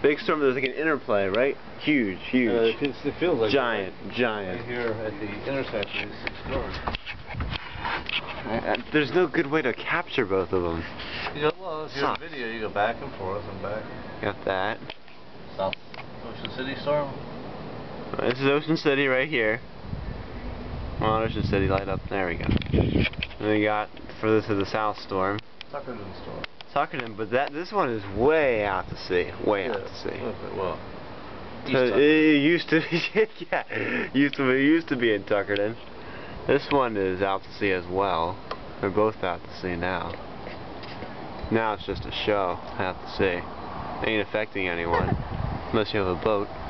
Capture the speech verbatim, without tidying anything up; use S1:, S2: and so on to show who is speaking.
S1: Big storm, there's like an interplay, right? Huge, huge.
S2: Uh, it, feels, it feels like
S1: giant,
S2: right,
S1: giant.
S2: Right here at the intersection is six storms.
S1: I, I, there's no good way to capture both of them.
S2: You go, well, if you're in video, you go back and forth and back.
S1: Got that.
S2: South Ocean City storm.
S1: This is Ocean City right here. Well, Ocean City light up. There we go. And we got further to the south storm.
S2: Tuckerton storm.
S1: Tuckerton, but that this one is way out to sea. Way
S2: yeah,
S1: out to sea.
S2: Well,
S1: So it used to be, yeah, used to be, used to be in Tuckerton. This one is out to sea as well. They're both out to sea now. Now it's just a show out to sea. Ain't affecting anyone unless you have a boat.